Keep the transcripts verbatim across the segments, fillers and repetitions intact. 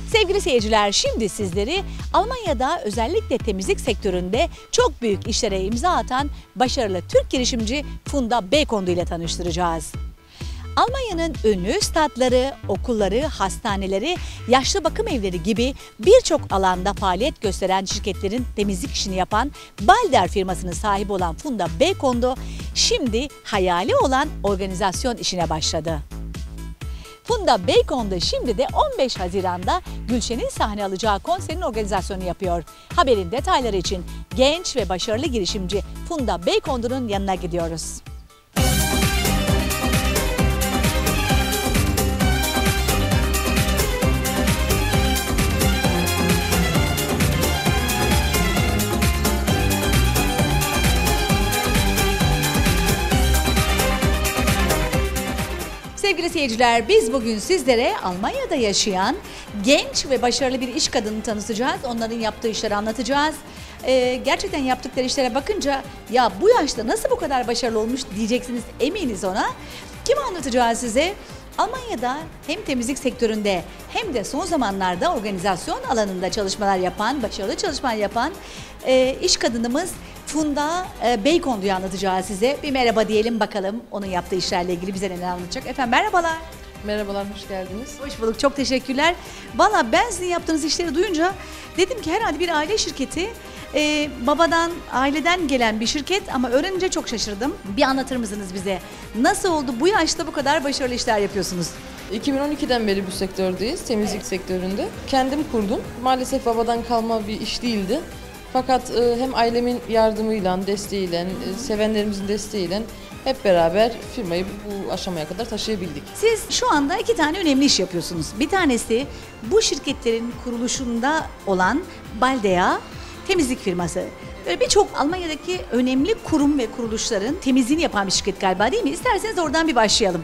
Sevgili seyirciler, şimdi sizleri Almanya'da özellikle temizlik sektöründe çok büyük işlere imza atan başarılı Türk girişimci Funda Beykondu ile tanıştıracağız. Almanya'nın ünlü stadları, okulları, hastaneleri, yaşlı bakım evleri gibi birçok alanda faaliyet gösteren şirketlerin temizlik işini yapan Balder firmasının sahibi olan Funda Beykondu, şimdi hayali olan organizasyon işine başladı. Funda Beykondu şimdi de on beş Haziran'da Gülşen'in sahne alacağı konserin organizasyonu yapıyor. Haberin detayları için genç ve başarılı girişimci Funda Beykondu'nun yanına gidiyoruz. Sevgili seyirciler, biz bugün sizlere Almanya'da yaşayan genç ve başarılı bir iş kadını tanıtacağız. Onların yaptığı işleri anlatacağız. Ee, gerçekten yaptıkları işlere bakınca ya bu yaşta nasıl bu kadar başarılı olmuş diyeceksiniz, eminiz ona. Kimi anlatacağız size? Almanya'da hem temizlik sektöründe hem de son zamanlarda organizasyon alanında çalışmalar yapan, başarılı çalışmalar yapan e, iş kadınımız Funda e, Beykondu'yu anlatacağız size. Bir merhaba diyelim bakalım onun yaptığı işlerle ilgili bize neler anlatacak. Efendim merhabalar. Merhabalar, hoş geldiniz. Hoş bulduk, çok teşekkürler. Valla ben sizin yaptığınız işleri duyunca dedim ki herhalde bir aile şirketi, e, babadan, aileden gelen bir şirket ama öğrenince çok şaşırdım. Bir anlatır mısınız bize? Nasıl oldu bu yaşta bu kadar başarılı işler yapıyorsunuz? iki bin on ikiden beri bu sektördeyiz, temizlik evet. sektöründe. Kendim kurdum. Maalesef babadan kalma bir iş değildi. Fakat e, hem ailemin yardımıyla, desteğiyle, e, sevenlerimizin desteğiyle hep beraber firmayı bu aşamaya kadar taşıyabildik. Siz şu anda iki tane önemli iş yapıyorsunuz. Bir tanesi bu şirketlerin kuruluşunda olan Baldea temizlik firması. Böyle birçok Almanya'daki önemli kurum ve kuruluşların temizliğini yapan bir şirket galiba, değil mi? İsterseniz oradan bir başlayalım.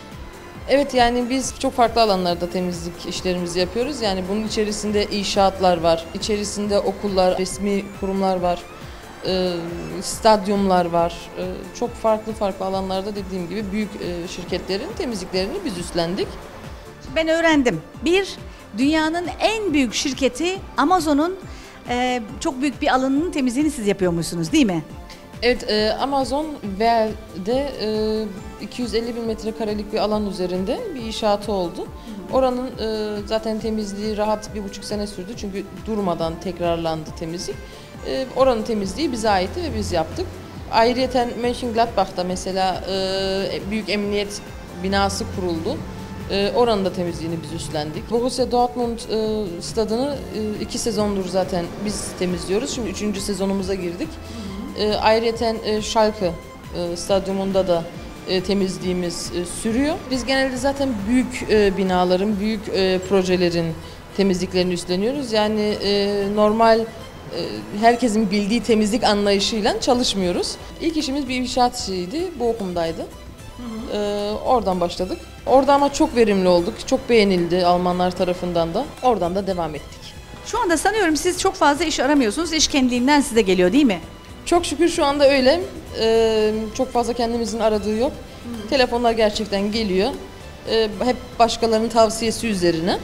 Evet, yani biz çok farklı alanlarda temizlik işlerimizi yapıyoruz. Yani bunun içerisinde inşaatlar var, içerisinde okullar, resmi kurumlar var, e, stadyumlar var. E, çok farklı farklı alanlarda dediğim gibi büyük e, şirketlerin temizliklerini biz üstlendik. Ben öğrendim. Bir, dünyanın en büyük şirketi Amazon'un e, çok büyük bir alanının temizliğini siz yapıyormuşsunuz, değil mi? Evet, e, Amazon Well'de e, iki yüz elli bin metrekarelik bir alan üzerinde bir inşaatı oldu. Hı hı. Oranın e, zaten temizliği rahat bir buçuk sene sürdü çünkü durmadan tekrarlandı temizlik. E, oranın temizliği bize aitti ve biz yaptık. Ayrıyeten Mönchengladbach'ta mesela e, büyük emniyet binası kuruldu. E, oranın da temizliğini biz üstlendik. Borussia Dortmund e, stadını e, iki sezondur zaten biz temizliyoruz. Şimdi üçüncü sezonumuza girdik. E, ayrıyeten e, Schalke e, stadyumunda da e, temizliğimiz e, sürüyor. Biz genelde zaten büyük e, binaların, büyük e, projelerin temizliklerini üstleniyoruz. Yani e, normal e, herkesin bildiği temizlik anlayışıyla çalışmıyoruz. İlk işimiz bir inşaat işiydi, bu okumdaydı. Hı hı. E, oradan başladık. Orada ama çok verimli olduk, çok beğenildi Almanlar tarafından da. Oradan da devam ettik. Şu anda sanıyorum siz çok fazla iş aramıyorsunuz, iş kendiliğinden size geliyor, değil mi? Çok şükür şu anda öyle. Ee, çok fazla kendimizin aradığı yok. Hı. Telefonlar gerçekten geliyor. Ee, hep başkalarının tavsiyesi üzerine.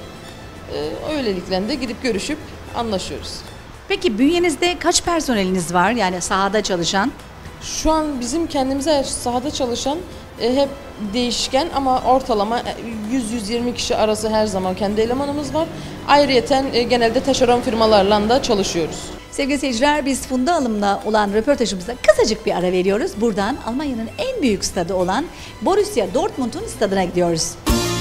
Ee, öylelikle de gidip görüşüp anlaşıyoruz. Peki bünyenizde kaç personeliniz var, yani sahada çalışan? Şu an bizim kendimize sahada çalışan e, hep değişken ama ortalama yüz yüz yirmi kişi arası her zaman kendi elemanımız var. Ayrıyeten e, genelde taşeron firmalarla da çalışıyoruz. Sevgili seyirciler, biz Funda Hanım'la olan röportajımızda kısacık bir ara veriyoruz. Buradan Almanya'nın en büyük stadı olan Borussia Dortmund'un stadına gidiyoruz.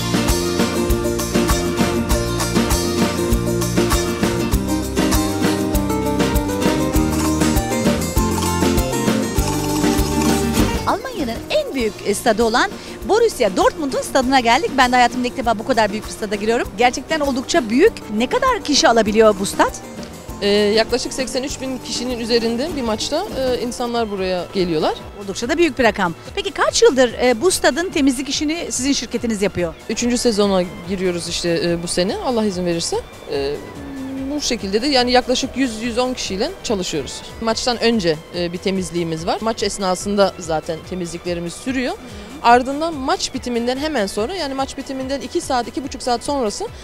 Almanya'nın en büyük stadı olan Borussia Dortmund'un stadına geldik. Ben de hayatımda ilk defa bu kadar büyük bir stada giriyorum. Gerçekten oldukça büyük. Ne kadar kişi alabiliyor bu stat? Ee, yaklaşık seksen üç bin kişinin üzerinde bir maçta e, insanlar buraya geliyorlar. Oldukça da büyük bir rakam. Peki kaç yıldır e, bu stadın temizlik işini sizin şirketiniz yapıyor? Üçüncü sezona giriyoruz işte e, bu sene, Allah izin verirse. E, bu şekilde de yani yaklaşık yüz yüz on kişiyle çalışıyoruz. Maçtan önce e, bir temizliğimiz var. Maç esnasında zaten temizliklerimiz sürüyor. Ardından maç bitiminden hemen sonra, yani maç bitiminden iki saat, iki buçuk saat sonrası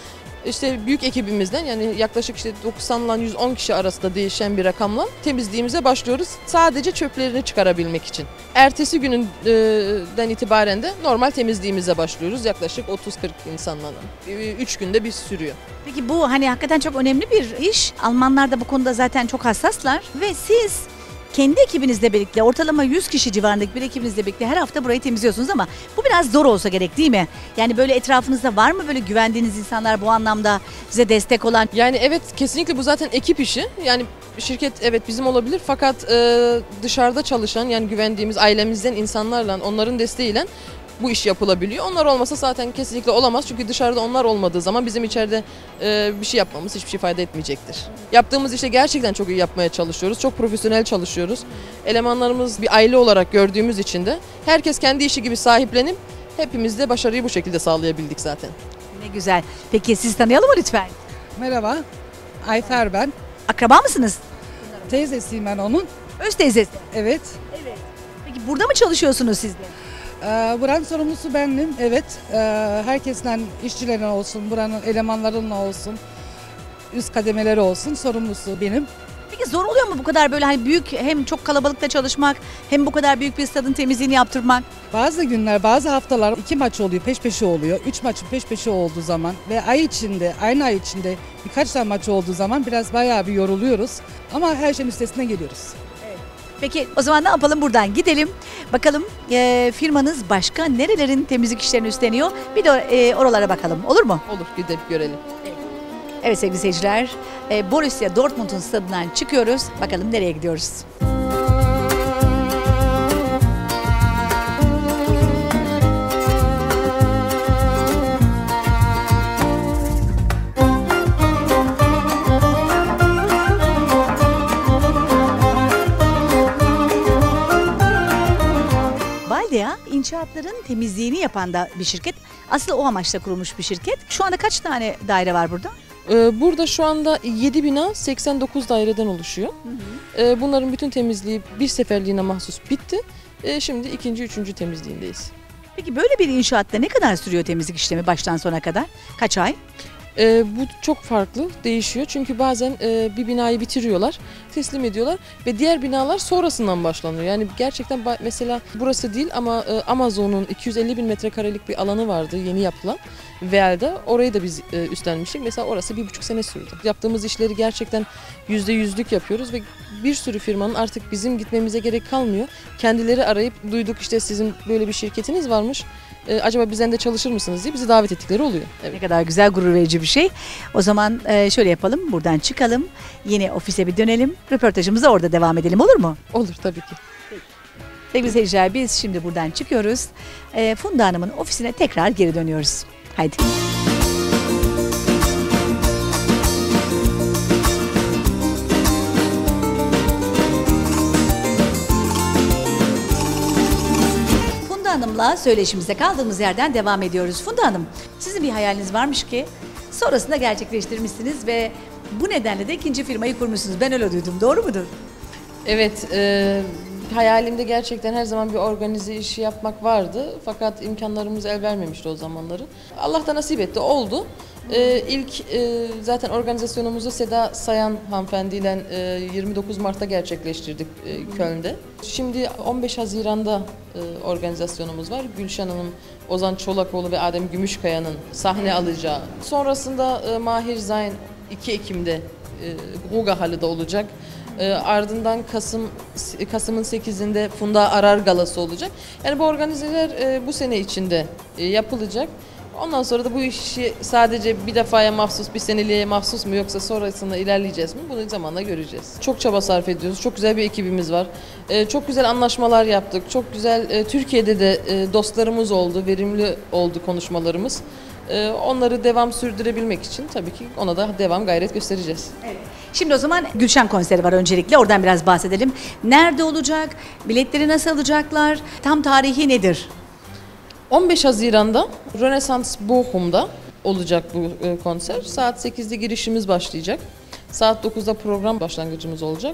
İşte büyük ekibimizden, yani yaklaşık işte doksan ile yüz on kişi arasında değişen bir rakamla temizliğimize başlıyoruz. Sadece çöplerini çıkarabilmek için. Ertesi gününden itibaren de normal temizliğimize başlıyoruz. Yaklaşık otuz kırk insanla. üç günde bir sürüyor. Peki bu hani hakikaten çok önemli bir iş. Almanlar da bu konuda zaten çok hassaslar ve siz kendi ekibinizle birlikte ortalama yüz kişi civarındaki bir ekibinizle birlikte her hafta burayı temizliyorsunuz ama bu biraz zor olsa gerek değil mi? Yani böyle etrafınızda var mı böyle güvendiğiniz insanlar bu anlamda size destek olan? Yani evet, kesinlikle bu zaten ekip işi. Yani şirket evet bizim olabilir fakat e, dışarıda çalışan, yani güvendiğimiz ailemizden insanlarla, onların desteğiyle bu iş yapılabiliyor. Onlar olmasa zaten kesinlikle olamaz. Çünkü dışarıda onlar olmadığı zaman bizim içeride e, bir şey yapmamız hiçbir şey fayda etmeyecektir. Yaptığımız işte gerçekten çok iyi yapmaya çalışıyoruz. Çok profesyonel çalışıyoruz. Elemanlarımız bir aile olarak gördüğümüz için de herkes kendi işi gibi sahiplenip hepimiz de başarıyı bu şekilde sağlayabildik zaten. Ne güzel. Peki sizi tanıyalım mı lütfen? Merhaba, Ayfer ben. Akraba mısınız? Teyzesiyim ben onun. Öz teyzesi. Evet. Evet. Peki burada mı çalışıyorsunuz siz de? Ee, buranın sorumlusu benim. Evet. Ee, herkesten, işçilerine olsun, buranın elemanlarıyla olsun, üst kademeleri olsun, sorumlusu benim. Peki zor oluyor mu bu kadar böyle hani büyük, hem çok kalabalıkta çalışmak hem bu kadar büyük bir stadın temizliğini yaptırmak? Bazı günler, bazı haftalar iki maç oluyor, peş peşe oluyor. Üç maçın peş peşe olduğu zaman ve ay içinde, aynı ay içinde birkaç tane maç olduğu zaman biraz bayağı bir yoruluyoruz. Ama her şeyin üstesinden geliyoruz. Peki o zaman ne yapalım, buradan gidelim. Bakalım e, firmanız başka nerelerin temizlik işlerini üstleniyor? Bir de e, oralara bakalım, olur mu? Olur, gidip görelim. Evet sevgili seyirciler, e, Borussia Dortmund'un stadından çıkıyoruz. Bakalım nereye gidiyoruz? Baldea inşaatların temizliğini yapan da bir şirket. Aslında o amaçla kurulmuş bir şirket. Şu anda kaç tane daire var burada? Ee, burada şu anda yedi bina seksen dokuz daireden oluşuyor. Hı hı. Ee, bunların bütün temizliği bir seferliğine mahsus bitti. Ee, şimdi ikinci, üçüncü temizliğindeyiz. Peki böyle bir inşaatta ne kadar sürüyor temizlik işlemi baştan sona kadar? Kaç ay? Ee, bu çok farklı, değişiyor. Çünkü bazen e, bir binayı bitiriyorlar, teslim ediyorlar ve diğer binalar sonrasından başlanıyor. Yani gerçekten ba- mesela burası değil ama e, Amazon'un iki yüz elli bin metrekarelik bir alanı vardı yeni yapılan. Veal'da orayı da biz e, üstlenmiştik. Mesela orası bir buçuk sene sürdü. Yaptığımız işleri gerçekten yüzde yüzlük yapıyoruz ve bir sürü firmanın artık bizim gitmemize gerek kalmıyor. Kendileri arayıp duyduk işte sizin böyle bir şirketiniz varmış. E, acaba bizden de çalışır mısınız diye bizi davet ettikleri oluyor. Evet. Ne kadar güzel, gurur verici bir şey. O zaman e, şöyle yapalım, buradan çıkalım. Yine ofise bir dönelim. Röportajımıza orada devam edelim, olur mu? Olur tabii ki. Sevgili seyirciler, biz şimdi buradan çıkıyoruz. E, Funda Hanım'ın ofisine tekrar geri dönüyoruz. Haydi. Funda Hanım'la söyleşimize kaldığımız yerden devam ediyoruz. Funda Hanım, sizin bir hayaliniz varmış ki sonrasında gerçekleştirmişsiniz ve bu nedenle de ikinci firmayı kurmuşsunuz. Ben öyle duydum, doğru mudur? Evet, e, hayalimde gerçekten her zaman bir organize işi yapmak vardı. Fakat imkanlarımız el vermemişti o zamanları. Allah da nasip etti, oldu. E, ilk e, zaten organizasyonumuzu Seda Sayan hanımefendiyle e, yirmi dokuz Mart'ta gerçekleştirdik e, Köln'de. Şimdi on beş Haziran'da e, organizasyonumuz var. Gülşen Hanım, Ozan Çolakoğlu ve Adem Gümüşkaya'nın sahne alacağı. Sonrasında e, Mahir Zayn iki Ekim'de e, Ruga Halı'da olacak. E, ardından Kasım Kasım'ın sekizinde Funda Arar Galası olacak. Yani bu organizeler e, bu sene içinde e, yapılacak. Ondan sonra da bu işi sadece bir defaya mahsus, bir seneliğe mahsus mu yoksa sonrasında ilerleyeceğiz mi? Bunu zamanla göreceğiz. Çok çaba sarf ediyoruz. Çok güzel bir ekibimiz var. E, çok güzel anlaşmalar yaptık. Çok güzel e, Türkiye'de de e, dostlarımız oldu, verimli oldu konuşmalarımız. E, onları devam sürdürebilmek için tabii ki ona da devam gayret göstereceğiz. Evet. Şimdi o zaman Gülşen konseri var öncelikle. Oradan biraz bahsedelim. Nerede olacak? Biletleri nasıl alacaklar? Tam tarihi nedir? on beş Haziran'da Rönesans Bochum'da olacak bu e, konser. Saat sekizde girişimiz başlayacak. Saat dokuzda program başlangıcımız olacak.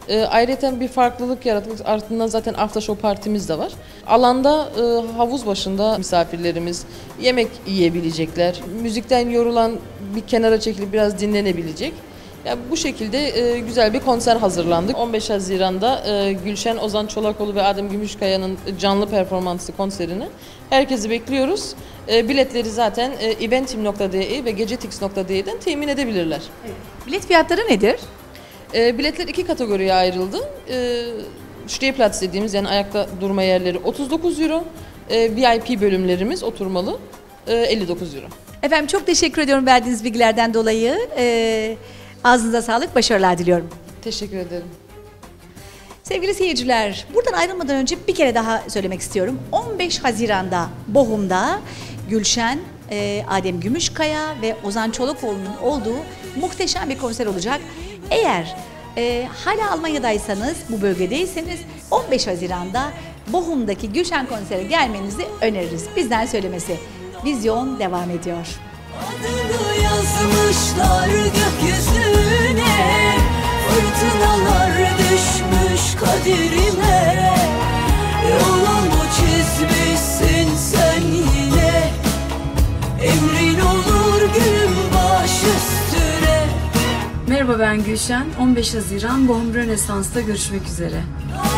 E, ayrıca bir farklılık yaratmak, ardından zaten aftershow partimiz de var. Alanda e, havuz başında misafirlerimiz yemek yiyebilecekler. Müzikten yorulan bir kenara çekilip biraz dinlenebilecek. Yani bu şekilde e, güzel bir konser hazırlandık. on beş Haziran'da e, Gülşen Ozan Çolakoğlu ve Adem Gümüşkaya'nın canlı performansı konserini herkesi bekliyoruz. E, biletleri zaten e, eventim nokta de ve gecetix nokta de'den temin edebilirler. Evet. Bilet fiyatları nedir? E, biletler iki kategoriye ayrıldı. E, Stehplatz dediğimiz yani ayakta durma yerleri otuz dokuz euro. E, V I P bölümlerimiz oturmalı e, elli dokuz euro. Efendim çok teşekkür ediyorum verdiğiniz bilgilerden dolayı. Ee, ağzınıza sağlık, başarılar diliyorum. Teşekkür ederim. Sevgili seyirciler, buradan ayrılmadan önce bir kere daha söylemek istiyorum. on beş Haziran'da Bochum'da Gülşen, e, Adem Gümüşkaya ve Ozan Çolakoğlu'nun olduğu muhteşem bir konser olacak. Eğer e, hala Almanya'daysanız, bu bölgedeyseniz on beş Haziran'da Bochum'daki Gülşen konsere gelmenizi öneririz. Bizden söylemesi. Vizyon devam ediyor. Adını yazmışlar gökyüzüne, fırtınalar düşmüş kaderime. Yolumu çizmişsin sen yine, emrin olur gülüm baş üstüne. Merhaba, ben Gülşen. on beş Haziran Bochum Rönesans'ta görüşmek üzere.